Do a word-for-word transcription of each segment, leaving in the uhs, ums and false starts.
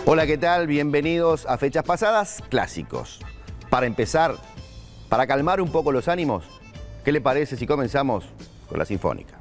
Hola, ¿qué tal? Bienvenidos a Fechas Pasadas, clásicos. Para empezar, para calmar un poco los ánimos, ¿qué le parece si comenzamos con la Sinfónica?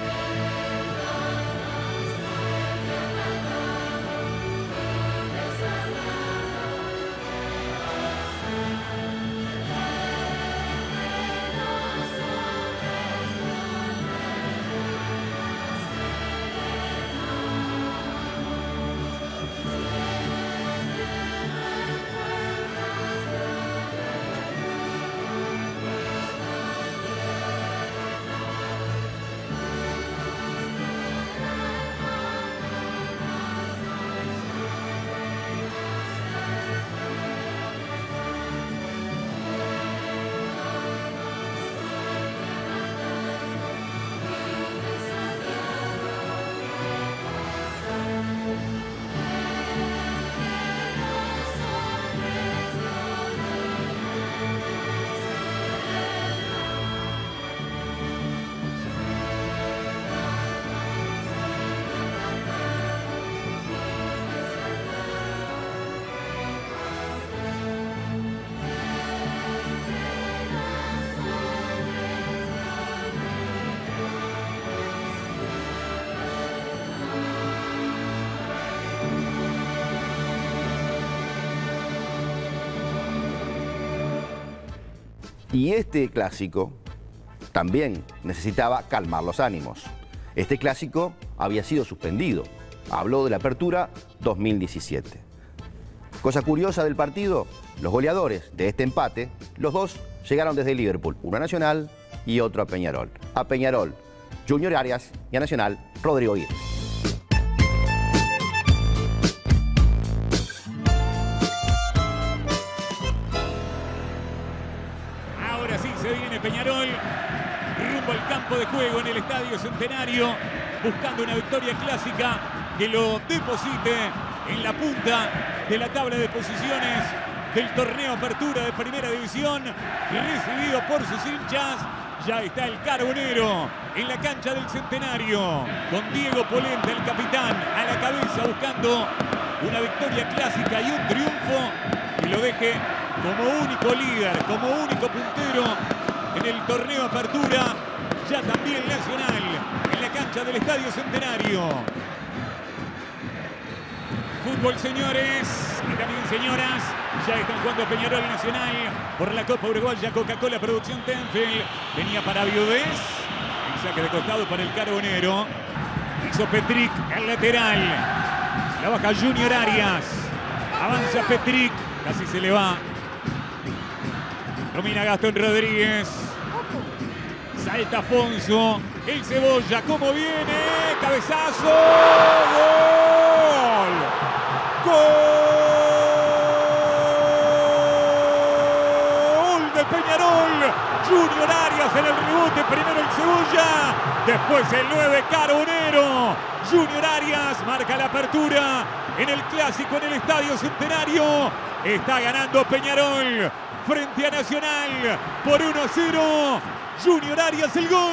Y este clásico también necesitaba calmar los ánimos. Este clásico había sido suspendido. Habló de la Apertura dos mil diecisiete. Cosa curiosa del partido, los goleadores de este empate, los dos llegaron desde Liverpool, uno a Nacional y otro a Peñarol. A Peñarol, Junior Arias, y a Nacional, Rodrigo Aguirre. Peñarol rumbo al campo de juego en el Estadio Centenario, buscando una victoria clásica que lo deposite en la punta de la tabla de posiciones del torneo Apertura de Primera División, recibido por sus hinchas. Ya está el Carbonero en la cancha del Centenario, con Diego Polenta, el capitán, a la cabeza, buscando una victoria clásica y un triunfo que lo deje como único líder, como único puntero en el torneo Apertura, ya también Nacional, en la cancha del Estadio Centenario. Fútbol, señores, y también señoras, ya están jugando Peñarol y Nacional por la Copa Uruguaya Coca-Cola Producción Tenfield. Venía para Viudez, el saque de costado para el Carbonero. Hizo Petric, el lateral. La baja Junior Arias. Avanza Petric, casi se le va. Domina Gastón Rodríguez. Salta Afonso. El Cebolla, ¿cómo viene? Cabezazo. ¡Gol! ¡Gol de Peñarol! Junior Arias en el rebote. Primero el Cebolla. Después el nueve Carbonero. Junior Arias marca la apertura en el clásico en el Estadio Centenario. Está ganando Peñarol frente a Nacional por uno a cero. Junior Arias el gol.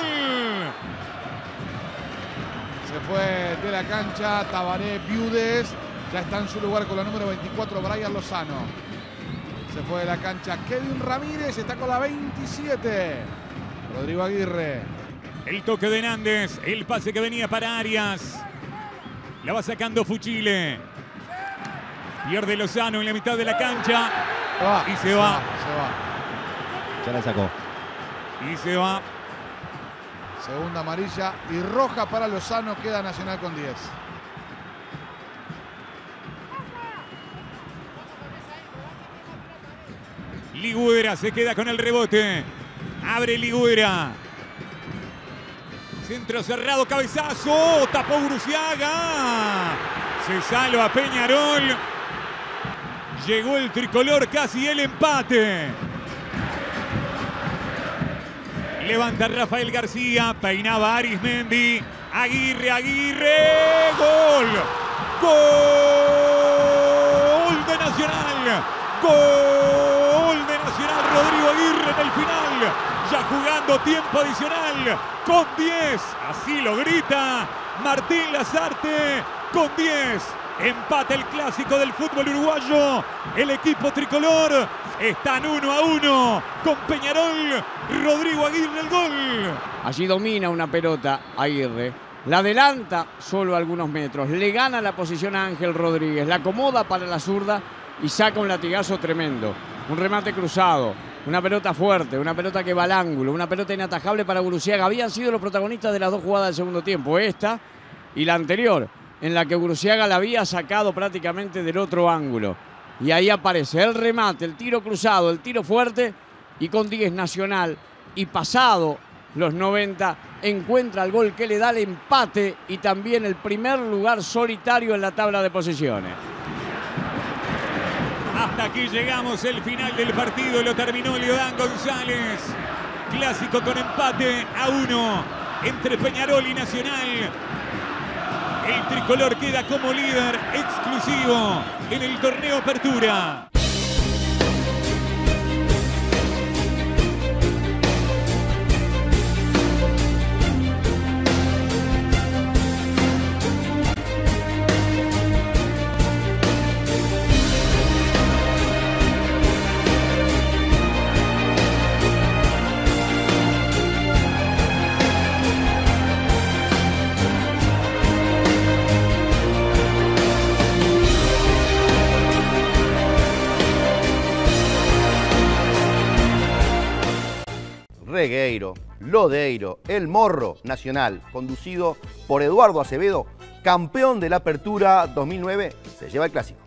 Se fue de la cancha Tabaré Viudez. Ya está en su lugar con la número veinticuatro, Brian Lozano. Se fue de la cancha Kevin Ramírez. Está con la veintisiete, Rodrigo Aguirre. El toque de Nández. El pase que venía para Arias. La va sacando Fuchile. Pierde Lozano en la mitad de la cancha. Va, y se, se va. va. Se va. Ya la sacó. Y se va. Segunda amarilla y roja para Lozano. Queda Nacional con diez. Ligüera se queda con el rebote. Abre Ligüera. Centro cerrado, cabezazo. Tapó Bruciaga. Se salva Peñarol. Llegó el tricolor, casi el empate. Levanta Rafael García. Peinaba Arismendi. Aguirre, Aguirre. Gol. Gol de Nacional. Gol de Nacional. Rodrigo Aguirre en el final. Ya jugando tiempo adicional. Con diez. Así lo grita Martín Lazarte. Con diez. Empata el clásico del fútbol uruguayo. El equipo tricolor están uno a uno con Peñarol. Rodrigo Aguirre el gol. Allí domina una pelota Aguirre. La adelanta solo algunos metros. Le gana la posición a Ángel Rodríguez. La acomoda para la zurda y saca un latigazo tremendo. Un remate cruzado. Una pelota fuerte, una pelota que va al ángulo, una pelota inatajable para Gurusiaga. Habían sido los protagonistas de las dos jugadas del segundo tiempo. Esta y la anterior, en la que Gurusiaga la había sacado prácticamente del otro ángulo. Y ahí aparece el remate, el tiro cruzado, el tiro fuerte. Y con diez Nacional y pasado los noventa, encuentra el gol que le da el empate y también el primer lugar solitario en la tabla de posiciones. Hasta aquí llegamos, el final del partido lo terminó Leodán González. Clásico con empate a uno entre Peñarol y Nacional. El tricolor queda como líder exclusivo en el torneo Apertura. Regueiro, Lodeiro, El Morro Nacional, conducido por Eduardo Acevedo, campeón de la Apertura dos mil nueve, se lleva el clásico.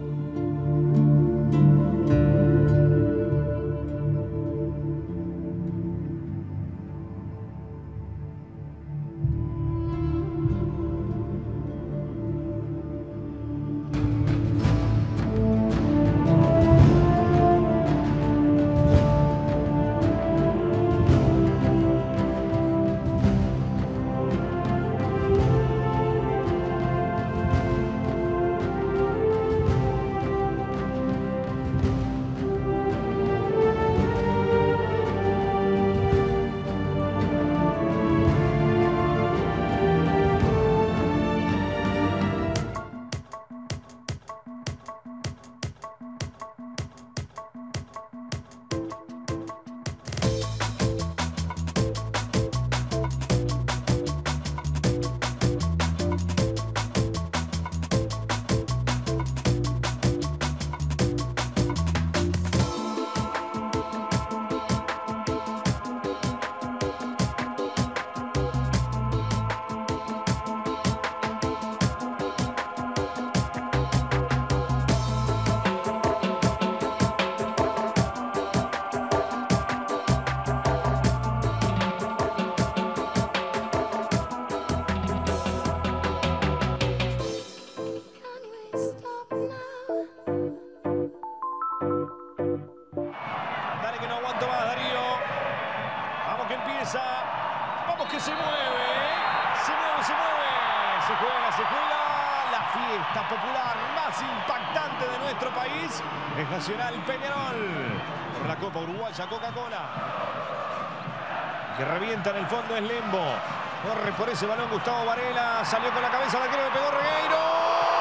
Vamos que se mueve, se mueve, se mueve, se juega, se juega. La fiesta popular más impactante de nuestro país es Nacional Peñarol por la Copa Uruguaya Coca-Cola. Que revienta en el fondo es Lembo. Corre por ese balón Gustavo Varela, salió con la cabeza, la quiere, le pegó Regueiro.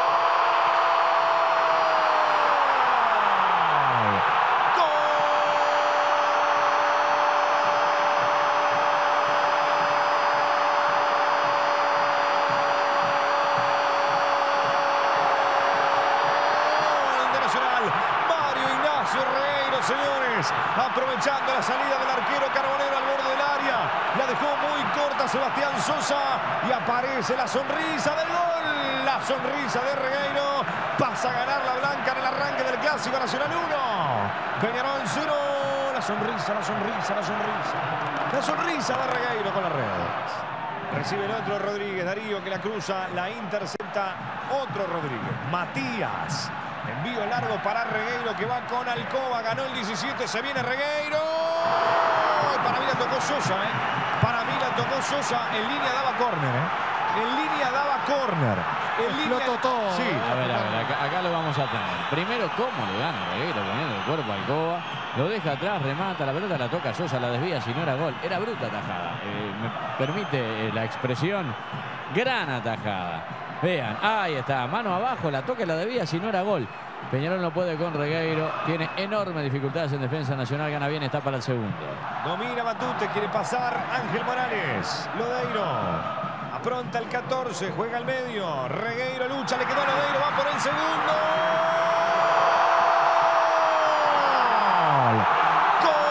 Señores, aprovechando la salida del arquero Carbonero al borde del área, la dejó muy corta Sebastián Sosa y aparece la sonrisa del gol, la sonrisa de Regueiro, pasa a ganar la blanca en el arranque del Clásico Nacional uno, Peñarol cero, la sonrisa, la sonrisa, la sonrisa, la sonrisa de Regueiro con las redes. Recibe el otro Rodríguez, Darío que la cruza, la intercepta otro Rodríguez, Matías. Envío largo para Regueiro que va con Alcoba. Ganó el diecisiete. Se viene Regueiro. Para mí la tocó Sosa, ¿eh? Para mí la tocó Sosa. En línea daba córner, ¿eh? En línea daba córner. En línea... todo. Sí. A ver, a ver. Acá, acá lo vamos a tener. Primero, cómo le gana Regueiro poniendo el cuerpo a Alcoba. Lo deja atrás, remata. La pelota la toca Sosa, la desvía. Si no era gol. Era bruta atajada. Eh, me permite eh, la expresión. Gran atajada. Vean, ahí está, mano abajo, la toca y la debía, si no era gol. Peñarol no puede con Regueiro, tiene enormes dificultades en defensa nacional, gana bien, está para el segundo. Domina Matute, quiere pasar Ángel Morales. Lodeiro. Apronta el catorce, juega al medio. Regueiro lucha, le quedó a Lodeiro, va por el segundo. ¡Gol! ¡Gol!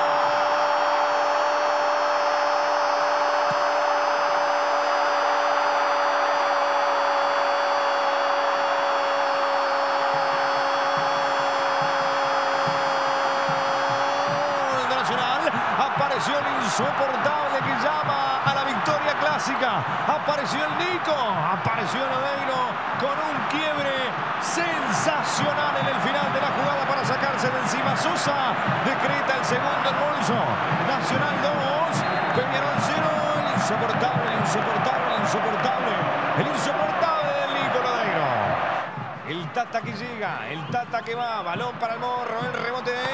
Apareció el insoportable que llama a la victoria clásica. Apareció el Nico. Apareció Lodeiro con un quiebre sensacional en el final de la jugada para sacarse de encima. Sosa decreta el segundo en bolso. Nacional dos, Peñarol cero. El insoportable, el insoportable, el insoportable. El insoportable del Nico Lodeiro. El Tata que llega, el Tata que va. Balón para el Morro, el rebote de...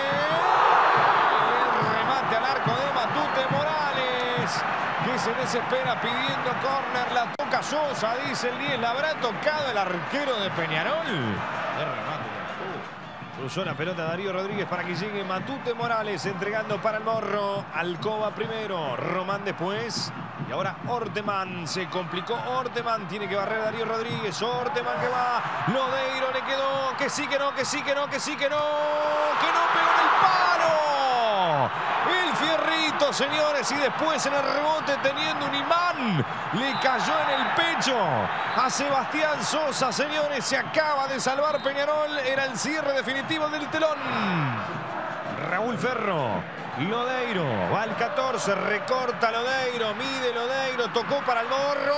remate al arco de Matute Morales, que se desespera pidiendo córner. La toca Sosa, dice el diez. ¿La habrá tocado el arquero de Peñarol? De remate. Uh, cruzó la pelota Darío Rodríguez para que llegue Matute Morales, entregando para el Morro. Alcoba primero, Román después. Y ahora Orteman, se complicó Orteman, tiene que barrer Darío Rodríguez. Orteman que va, Lodeiro le quedó, que sí, que no, que sí, que no, que sí, que no, que no pegó en el palo. El fierrito, señores, y después en el rebote teniendo un imán, le cayó en el pecho a Sebastián Sosa, señores. Se acaba de salvar Peñarol, era el cierre definitivo del telón. Raúl Ferro. Lodeiro, va al catorce, recorta Lodeiro, mide Lodeiro, tocó para el Morro.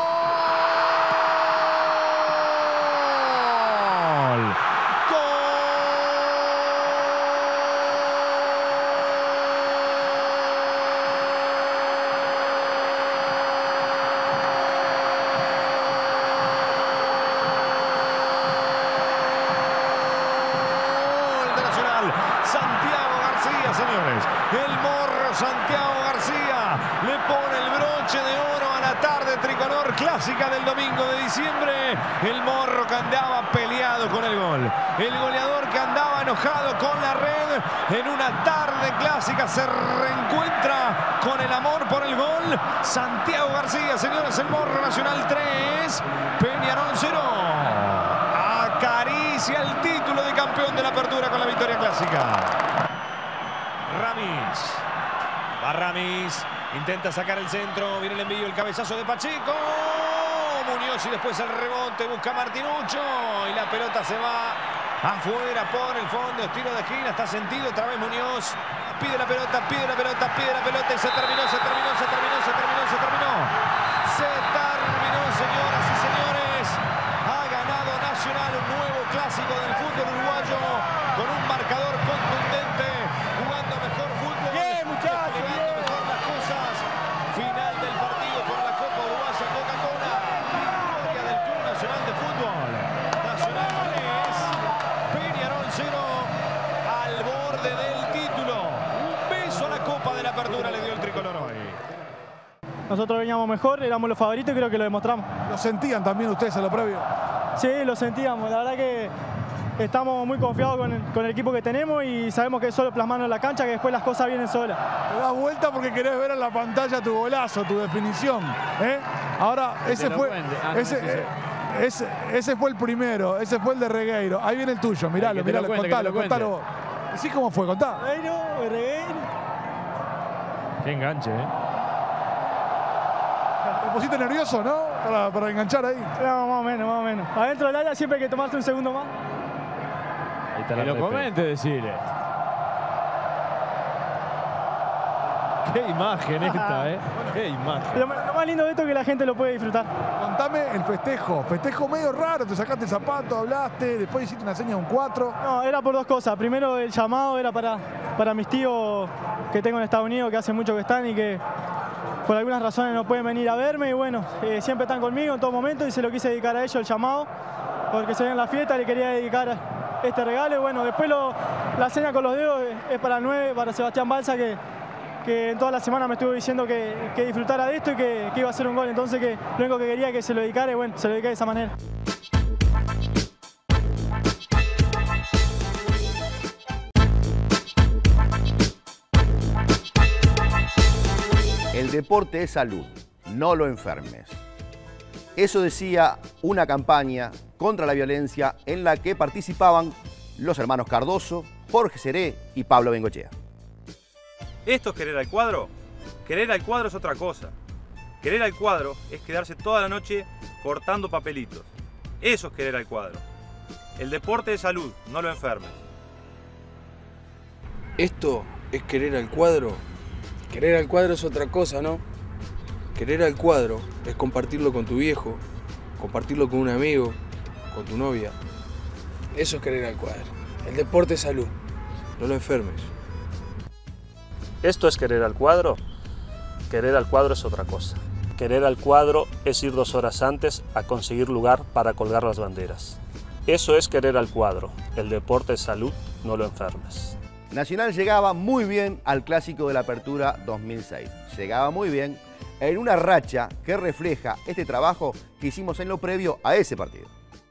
¡Gol! Señores, el Morro Santiago García le pone el broche de oro a la tarde tricolor clásica del domingo de diciembre. El Morro que andaba peleado con el gol, el goleador que andaba enojado con la red, en una tarde clásica se reencuentra con el amor por el gol. Santiago García, señores, el Morro Nacional tres, Peñarol cero. Acaricia el título de campeón de la apertura con la victoria clásica. Ramis, va Ramis, intenta sacar el centro, viene el envío, el cabezazo de Pacheco, Muñoz y después el rebote, busca Martinucho y la pelota se va afuera por el fondo, tiro de esquina, está sentido otra vez Muñoz, pide la pelota, pide la pelota, pide la pelota y se terminó, se terminó, se terminó, se terminó, se terminó, se terminó, señoras y señores, ha ganado Nacional un nuevo clásico del fútbol uruguayo con un marcador contundente. Jugando mejor fútbol, bien, muchachos, bien. Mejor las cosas. Final del partido por la Copa Uruguaya Coca-Cola. Victoria del Club Nacional de Fútbol. Nacional tres, Peñarol cero, al borde del título. Un beso a la Copa de la Apertura le dio el tricolor hoy. Nosotros veníamos mejor, éramos los favoritos y creo que lo demostramos. ¿Lo sentían también ustedes a lo previo? Sí, lo sentíamos. La verdad que estamos muy confiados con el, con el equipo que tenemos y sabemos que es solo plasmarnos en la cancha, que después las cosas vienen solas. Te das vuelta porque querés ver en la pantalla tu golazo, tu definición. ¿eh? Ahora, ese fue, ah, no, ese, sí, sí. Ese, ese fue el primero, ese fue el de Regueiro. Ahí viene el tuyo, miralo, miralo, cuente, contalo, contalo vos. ¿Sí cómo fue? Contá. Regueiro, Regueiro. Qué enganche, ¿eh? Te pusiste nervioso, ¿no? Para, para enganchar ahí. No, más o menos, más o menos. Adentro del área siempre hay que tomarse un segundo más. Que lo comente, decirle. Qué imagen esta, ¿eh? Qué imagen. Lo, lo más lindo de esto es que la gente lo puede disfrutar. Contame el festejo. Festejo medio raro. Te sacaste el zapato, hablaste, después hiciste una seña de un cuatro. No, era por dos cosas. Primero, el llamado era para, para mis tíos que tengo en Estados Unidos, que hace mucho que están y que por algunas razones no pueden venir a verme. Y bueno, eh, siempre están conmigo en todo momento y se lo quise dedicar a ellos el llamado, porque se ven en la fiesta, le quería dedicar este regalo. Y bueno, después lo, la seña con los dedos es para el nueve, para Sebastián Balsa, que, que en toda la semana me estuvo diciendo que, que disfrutara de esto y que, que iba a ser un gol. Entonces que lo único que quería que se lo dedicara y bueno, se lo dediqué de esa manera. El deporte es salud, no lo enfermes. Eso decía una campaña contra la violencia en la que participaban los hermanos Cardoso, Jorge Seré y Pablo Bengochea. ¿Esto es querer al cuadro? Querer al cuadro es otra cosa. Querer al cuadro es quedarse toda la noche cortando papelitos. Eso es querer al cuadro. El deporte es salud, no lo enfermes. ¿Esto es querer al cuadro? Querer al cuadro es otra cosa, ¿no? Querer al cuadro es compartirlo con tu viejo, compartirlo con un amigo, con tu novia. Eso es querer al cuadro. El deporte es salud, no lo enfermes. ¿Esto es querer al cuadro? Querer al cuadro es otra cosa. Querer al cuadro es ir dos horas antes a conseguir lugar para colgar las banderas. Eso es querer al cuadro. El deporte es salud, no lo enfermes. Nacional llegaba muy bien al Clásico de la Apertura dos mil seis. Llegaba muy bien en una racha que refleja este trabajo que hicimos en lo previo a ese partido.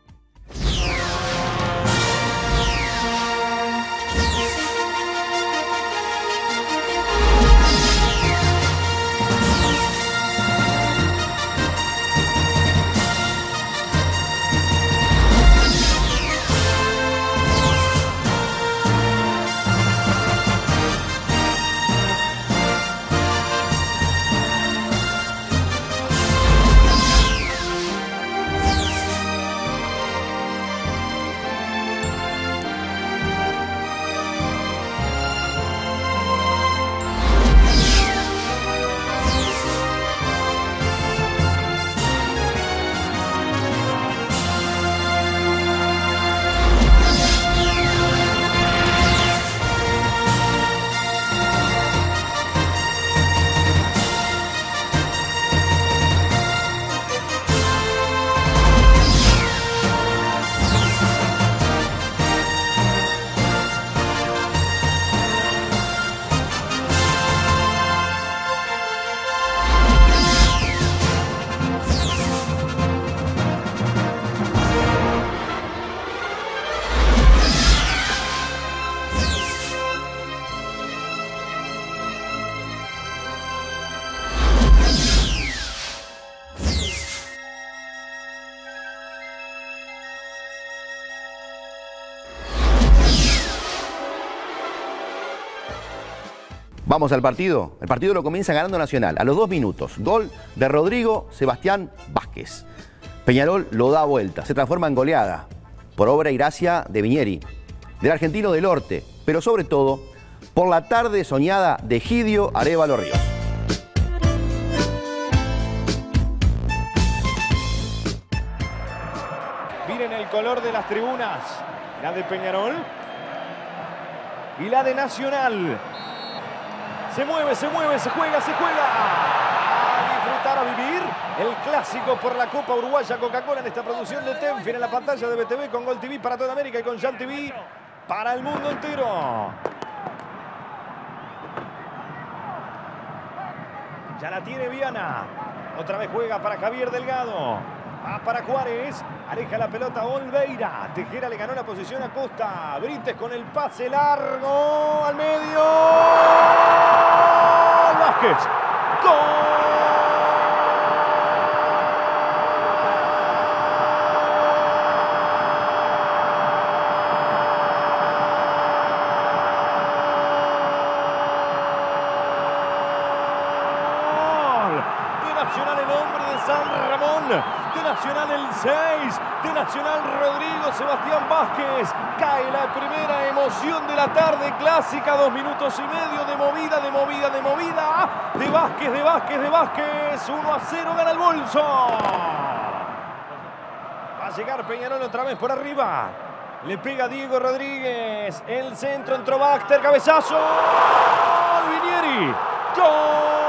Vamos al partido. El partido lo comienza ganando Nacional. A los dos minutos, gol de Rodrigo Sebastián Vázquez. Peñarol lo da vuelta, se transforma en goleada por obra y gracia de Viñeri, del argentino del Orte, pero sobre todo por la tarde soñada de Egidio Arévalo Ríos. Miren el color de las tribunas, la de Peñarol y la de Nacional. Se mueve, se mueve, se juega, se juega. A disfrutar, a vivir el clásico por la Copa Uruguaya Coca-Cola en esta producción de Tenfin en la pantalla de B T V con Gol T V para toda América y con Jan T V para el mundo entero. Ya la tiene Viana. Otra vez juega para Javier Delgado. Va para Juárez. Aleja la pelota Olveira. Tejera le ganó la posición a Costa. Brites con el pase largo al medio. Vázquez. ¡Gol! Nacional el hombre de San Ramón, de Nacional el seis, de Nacional Rodrigo Sebastián Vázquez. Cae la primera emoción de la tarde clásica, dos minutos y medio de movida, de movida, de movida, de Vázquez, de Vázquez, de Vázquez, uno a cero gana el bolso. Va a llegar Peñarol otra vez por arriba, le pega Diego Rodríguez, el centro entró Baxter, cabezazo, Viñeri, ¡gol!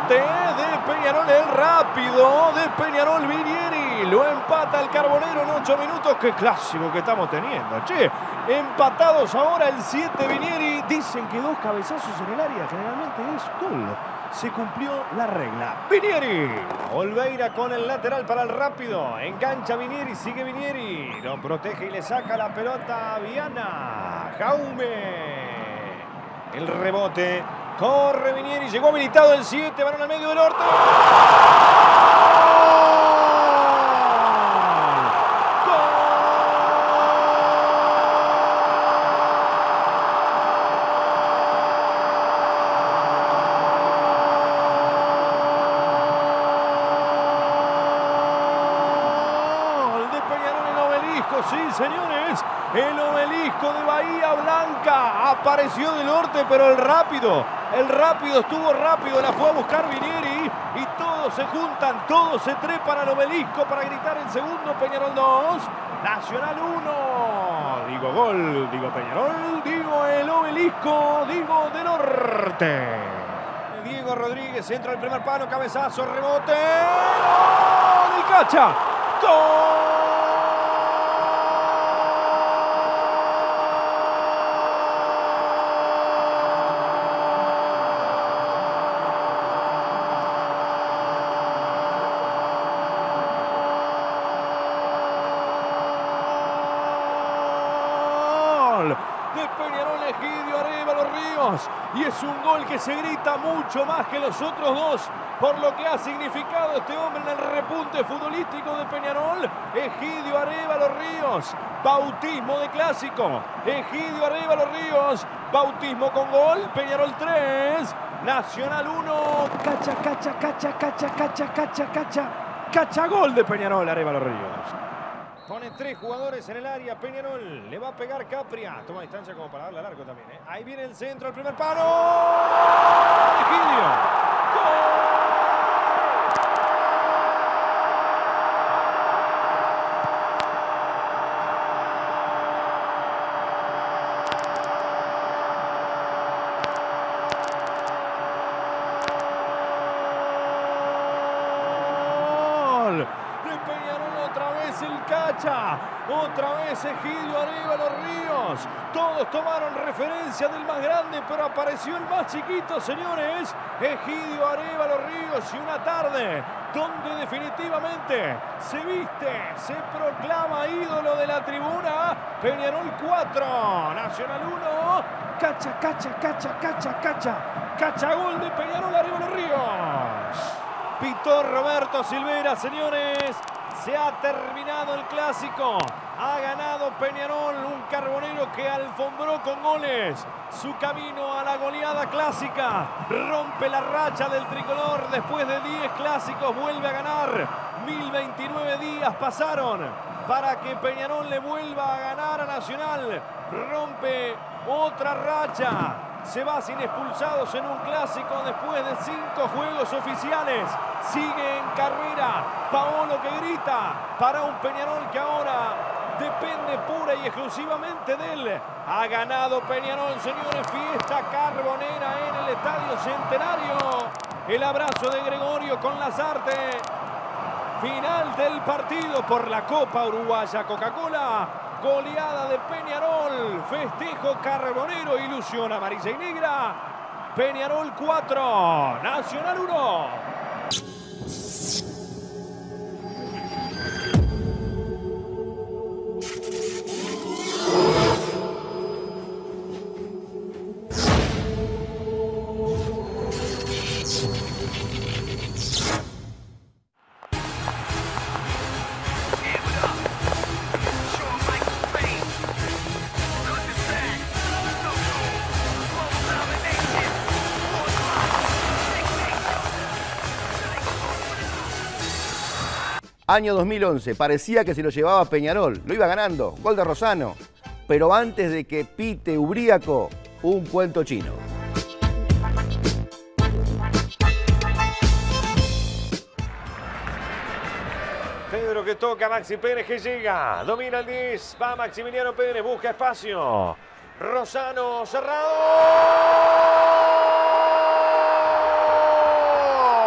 rebote de Peñarol, el rápido de Peñarol, Vinieri. Lo empata el Carbonero en ocho minutos. Qué clásico que estamos teniendo, che. Empatados ahora el siete, Vinieri. Dicen que dos cabezazos en el área generalmente es gol. Se cumplió la regla. Vinieri. Olveira con el lateral para el rápido. Engancha Vinieri, sigue Vinieri. Lo protege y le saca la pelota a Viana. Jaume. El rebote. Corre Vinieri. Llegó habilitado el siete. Balón al medio del norte. Sí, señores, el obelisco de Bahía Blanca apareció del norte, pero el rápido, el rápido estuvo rápido, la fue a buscar Vinieri y todos se juntan, todos se trepan al obelisco para gritar el segundo. Peñarol dos, Nacional uno. Digo gol, digo Peñarol, digo el obelisco, digo de norte. Diego Rodríguez entra al primer palo, cabezazo, rebote. ¡Gol! ¡El Cacha! ¡Gol! De Peñarol, Egidio Arévalo Ríos, y es un gol que se grita mucho más que los otros dos por lo que ha significado este hombre en el repunte futbolístico de Peñarol. Egidio Arévalo Ríos, bautismo de clásico. Egidio Arévalo Ríos, bautismo con gol. Peñarol tres, Nacional uno. Cacha, cacha, cacha, cacha, cacha, cacha, cacha, cacha, gol de Peñarol, Arévalo Ríos. Pone tres jugadores en el área, Peñarol. Le va a pegar Capria. Toma distancia como para darle al arco también, ¿eh? Ahí viene el centro, el primer palo. Egidio. ¡Gol! El Cacha, otra vez Egidio Arévalo Ríos. Todos tomaron referencia del más grande, pero apareció el más chiquito, señores. Egidio Arévalo Ríos, y una tarde donde definitivamente se viste, se proclama ídolo de la tribuna. Peñarol cuatro, Nacional uno. Cacha, cacha, cacha, cacha, cacha. Cacha, gol de Peñarol, Arévalo Ríos. Pitó Roberto Silvera, señores. Se ha terminado el clásico. Ha ganado Peñarol, un Carbonero que alfombró con goles su camino a la goleada clásica. Rompe la racha del tricolor. Después de diez clásicos vuelve a ganar. mil veintinueve días pasaron para que Peñarol le vuelva a ganar a Nacional. Rompe otra racha. Se va sin expulsados en un clásico después de cinco juegos oficiales. Sigue en carrera Paolo, que grita para un Peñarol que ahora depende pura y exclusivamente de él. Ha ganado Peñarol, señores. Fiesta carbonera en el Estadio Centenario. El abrazo de Gregorio con Lazarte. Final del partido por la Copa Uruguaya Coca-Cola. Goleada de Peñarol, festejo carbonero, ilusión amarilla y negra. Peñarol cuatro, Nacional uno. Año dos mil once, parecía que se lo llevaba Peñarol, lo iba ganando, gol de Rosano. Pero antes de que pite Ubríaco, un cuento chino. Pedro que toca, Maxi Pérez que llega, domina el diez, va Maximiliano Pérez, busca espacio. Rosano cerrado.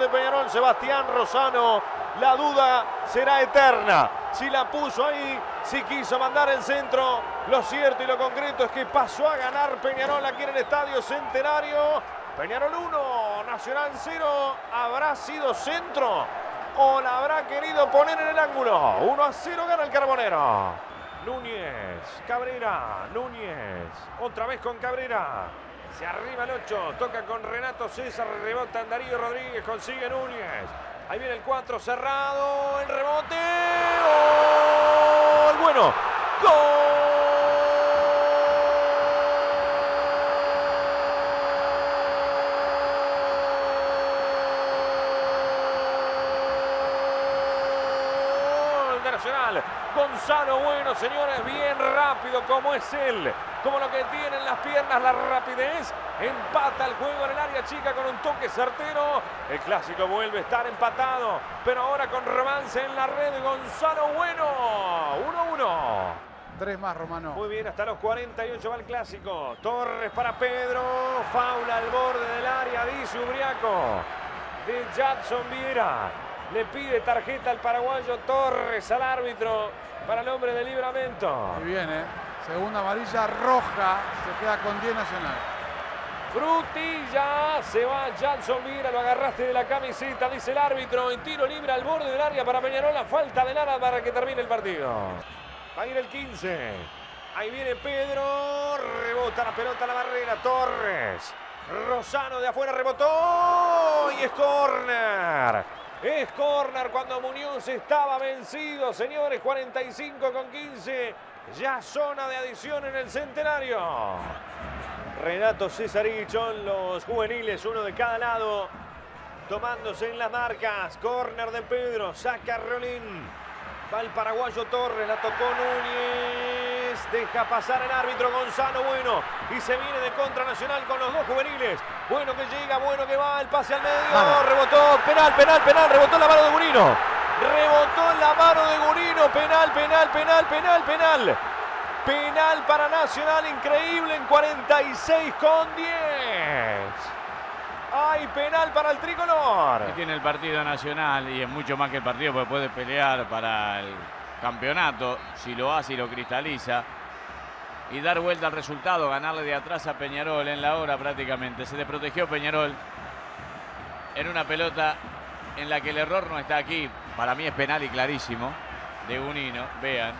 Peñarol, Sebastián Rosano. La duda será eterna. Si la puso ahí, si quiso mandar el centro. Lo cierto y lo concreto es que pasó a ganar Peñarol aquí en el Estadio Centenario. Peñarol uno, Nacional cero. ¿Habrá sido centro o la habrá querido poner en el ángulo? uno a cero gana el Carbonero. Núñez, Cabrera, Núñez. Otra vez con Cabrera. Se arriba el ocho, toca con Renato César, rebota en Darío Rodríguez, consigue Núñez. Ahí viene el cuatro cerrado, el rebote. ¡Gol! Bueno, ¡gol! Nacional. Gonzalo Bueno, señores, bien rápido como es él, como lo que tiene en las piernas, la rapidez. Empata el juego en el área chica con un toque certero. El clásico vuelve a estar empatado, pero ahora con romance en la red. Gonzalo Bueno, uno uno. Tres más, Romano. Muy bien, hasta los cuarenta y ocho va el clásico. Torres para Pedro, faula al borde del área, dice Ubriaco. De Jadson Viera. Le pide tarjeta al paraguayo Torres al árbitro para el hombre de Libramento. Muy bien, ¿eh? Segunda amarilla roja. Se queda con diez Nacional. Frutilla. Se va Jadson Viera. Lo agarraste de la camiseta, dice el árbitro. En tiro libre al borde del área para Peñarol. La falta de nada para que termine el partido. Va a ir el quince. Ahí viene Pedro. Rebota la pelota a la barrera. Torres. Rosano de afuera rebotó. Y es córner. Es córner cuando Muñoz estaba vencido, señores. cuarenta y cinco con quince. Ya zona de adición en el Centenario. Renato Cesarichon, los juveniles, uno de cada lado, tomándose en las marcas. Córner de Pedro, saca Rolín. Va el paraguayo Torres, la tocó Núñez. Deja pasar el árbitro Gonzalo Bueno. Y se viene de contra Nacional con los dos juveniles. Bueno que llega, bueno que va, el pase al medio. Vamos. Rebotó, penal, penal, penal. Rebotó en la mano de Gurino. Rebotó en la mano de Gurino. Penal, penal, penal, penal, penal. Penal para Nacional, increíble en cuarenta y seis con diez. Hay penal para el tricolor. Y tiene el partido Nacional y es mucho más que el partido porque puede pelear para el campeonato si lo hace y lo cristaliza y dar vuelta al resultado, ganarle de atrás a Peñarol en la hora prácticamente. Se desprotegió Peñarol en una pelota en la que el error no está aquí. Para mí es penal y clarísimo de Gunino, vean.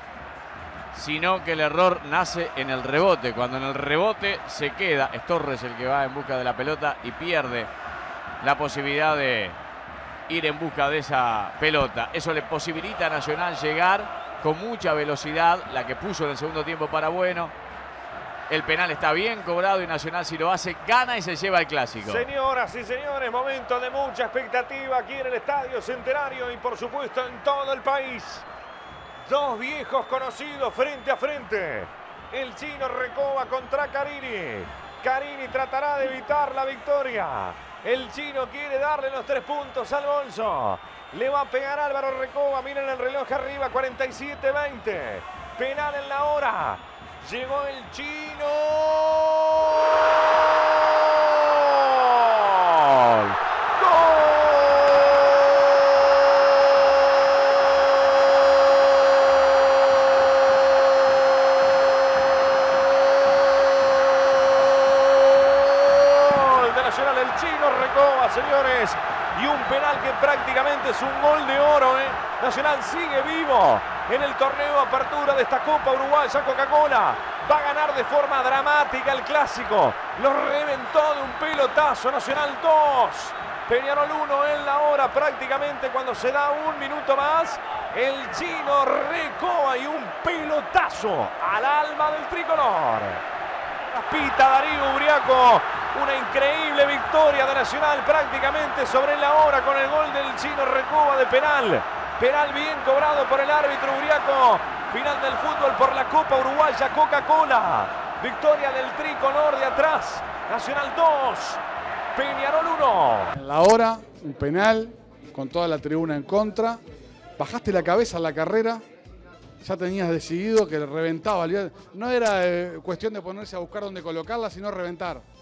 Sino que el error nace en el rebote. Cuando en el rebote se queda, es Torres el que va en busca de la pelota y pierde la posibilidad de ir en busca de esa pelota. Eso le posibilita a Nacional llegar con mucha velocidad, la que puso en el segundo tiempo para Bueno. El penal está bien cobrado y Nacional, si lo hace, gana y se lleva el clásico. Señoras y señores, momento de mucha expectativa aquí en el Estadio Centenario y por supuesto en todo el país. Dos viejos conocidos frente a frente. El chino Recoba contra Carini. Carini tratará de evitar la victoria. El chino quiere darle los tres puntos al bolso. Le va a pegar Álvaro Recoba. Miren el reloj arriba, cuarenta y siete veinte. Penal en la hora. Llegó el chino. El chino Recoba, señores, y un penal que prácticamente es un gol de oro, ¿eh? Nacional sigue vivo en el torneo de apertura de esta Copa Uruguaya Coca-Cola. Va a ganar de forma dramática el clásico. Lo reventó de un pelotazo. Nacional dos, Peñarol uno en la hora prácticamente cuando se da un minuto más. El chino Recoba y un pelotazo al alma del tricolor. Pita Darío Ubriaco. Una increíble victoria de Nacional prácticamente sobre la hora con el gol del chino Recoba de penal. Penal bien cobrado por el árbitro Ubriaco. Final del fútbol por la Copa Uruguaya Coca-Cola. Victoria del tricolor de atrás. Nacional dos, Peñarol uno. En la hora, un penal con toda la tribuna en contra. Bajaste la cabeza en la carrera. Ya tenías decidido que reventaba. No era eh, cuestión de ponerse a buscar dónde colocarla, sino reventar.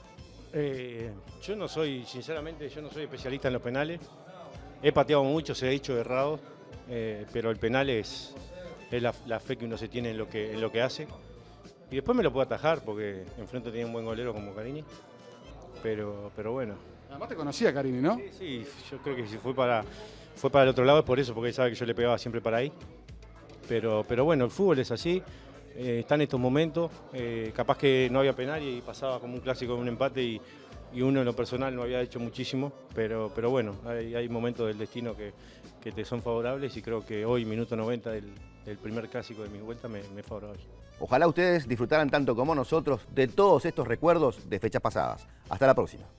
Eh, yo no soy, sinceramente, yo no soy especialista en los penales. He pateado mucho, se ha hecho errado, eh, pero el penal es, es la, la fe que uno se tiene en lo que, en lo que hace. Y después me lo puedo atajar porque enfrente tiene un buen golero como Carini. Pero, pero bueno. Además te conocía Carini, ¿no? Sí, sí, yo creo que si fue para, fue para el otro lado es por eso, porque él sabe que yo le pegaba siempre para ahí. Pero, pero bueno, el fútbol es así. Eh, está en estos momentos, eh, capaz que no había penal y pasaba como un clásico de un empate y, y uno en lo personal no había hecho muchísimo, pero, pero bueno, hay, hay momentos del destino que, que te son favorables y creo que hoy, minuto noventa del, del primer clásico de mi vuelta, me, me es favorable. Ojalá ustedes disfrutaran tanto como nosotros de todos estos recuerdos de fechas pasadas. Hasta la próxima.